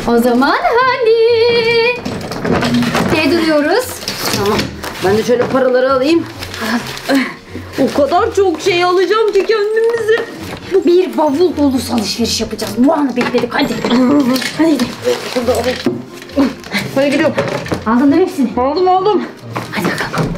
O zaman hadi. Ne duruyoruz? Tamam. Ben de şöyle paraları alayım. O kadar çok şey alacağım ki kendimize. Bir bavul dolusu alışveriş yapacağız. Bu anı bekledik. Hadi. Hadi gidelim. Hadi gidiyorum. Aldın değil mi hepsini? Aldım. Hadi bakalım.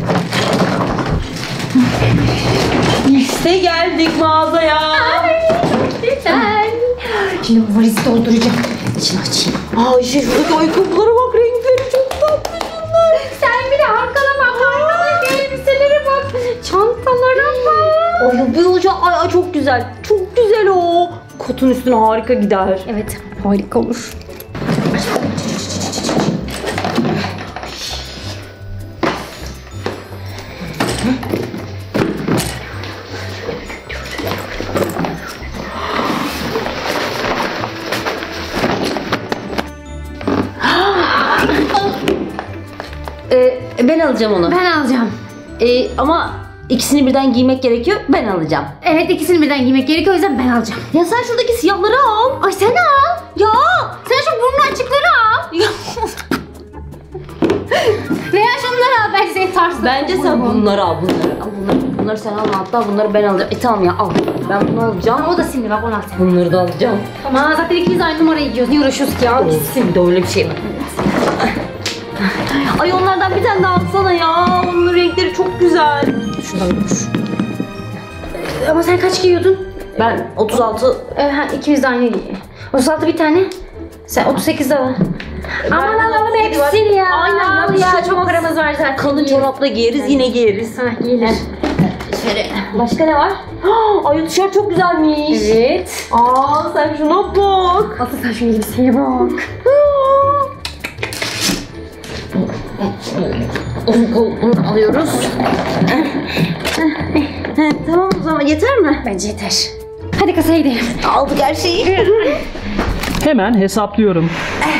İşte geldik mağazaya. Ay, güzel. Şimdi bu valizi dolduracağım. İçini açayım. Ayşe şuradaki ayakkabılara bak, renkleri çok tatlı bunlar. Sen bir de arkana bak. Arkadaki elbiselere bak. Çantalara bak. Ay bu olacak. Ay çok güzel. Çok güzel o. Kotun üstüne harika gider. Evet, harika olur. Ben alacağım onu. Ben alacağım. Ama ikisini birden giymek gerekiyor. Ben alacağım. Evet, ikisini birden giymek gerekiyor. O yüzden ben alacağım. Ya sen şuradaki siyahları al. Ay sen al. Ya. Sen şu burnu açıkları al. Veya şunları al. Bence senin tarzın. Bence sen bunları al. Bunları sen alma. Hatta bunları ben alacağım. Tamam ya al. Ben bunu alacağım. Ama o da sinir bak, onu al sen. Bunları da alacağım. Ama zaten ikimiz aynı numarayı giyiyoruz. Niye uğraşıyoruz ki ya? Bir de öyle bir şey var. Ay onlardan bir tane daha alsana ya. Onun renkleri çok güzel. Şundan dur. Ama sen kaç giyiyordun? Ben 36. İkimiz de aynı giyiyor. 36 bir tane. Sen 38 de al. Aman alalım hepsini ya. Aynen Al ya, çok paramız var zaten. Kalın çorapla giyeriz, yine giyeriz. Giyilir. Başka ne var? Ay o tişört çok güzelmiş. Evet. Aa sen şuna bak. Asıl sen şu elbiseye bak. Onu alıyoruz. Tamam o zaman yeter mi? Bence yeter. Hadi kasaya gidelim. Aldık her şeyi. Hemen hesaplıyorum.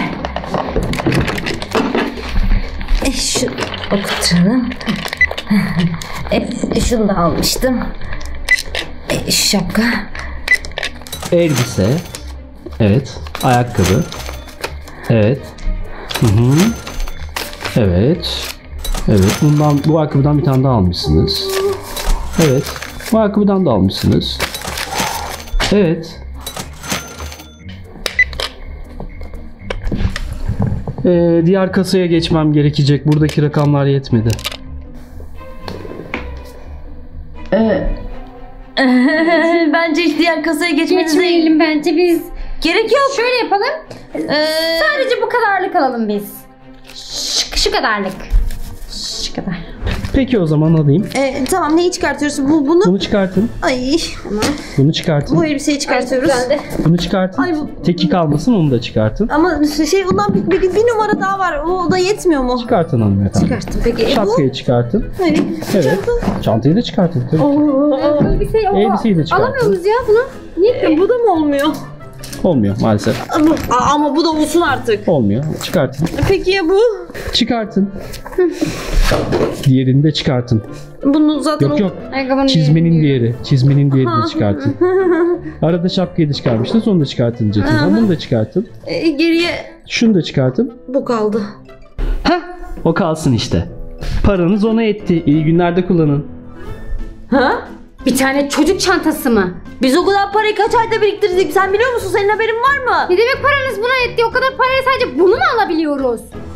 Şu okutalım. Şunu da almıştım. Şu şapka. Elbise. Evet. Ayakkabı. Evet. Evet. Evet. Bu ayakkabıdan bir tane daha almışsınız. Evet. Bu ayakkabıdan da almışsınız. Evet. Diğer kasaya geçmem gerekecek. Buradaki rakamlar yetmedi. Bence hiç diğer kasaya geçmenize Geçmeyelim bence biz. gerek yok. Şöyle yapalım. Sadece bu kadarlık alalım biz. Şu kadarlık. Şu kadar. Peki o zaman alayım. Tamam neyi çıkartıyoruz? Bunu. Bunu çıkartın. Ay. Bunu çıkartın. Bu elbiseyi çıkartıyoruz. Bunu çıkartın. Ay, Teki kalmasın, onu da çıkartın. Ama ondan bir numara daha var. O da yetmiyor mu? Çıkartın hanımefendi. Çıkarttım peki. Şapkayı çıkartın. Hayır. Evet. Çantayı da çıkartın. Tabii. Elbiseyi de çıkartın. alamıyoruz ya bunu. Niye? Bu da mı olmuyor? Olmuyor maalesef. Ama bu da olsun artık. Olmuyor. Çıkartın. Peki ya bu? Çıkartın. Diğerini de çıkartın. Bunu zaten Yok. Ayakkabının Çizmenin diğeri. Çizmenin diğerini de çıkartın. Arada şapkayı da çıkarmıştınız. Onu da çıkartın cebinden. Bunu da çıkartın. Geriye Şunu da çıkartın. bu kaldı. O kalsın işte. Paranız ona etti. İyi günlerde kullanın. Ha? Bir tane çocuk çantası mı? Biz o kadar parayı kaç ayda biriktirdik? Sen biliyor musun? Senin haberin var mı? Ne demek paranız buna etti? O kadar parayı sadece bunu mu alabiliyoruz?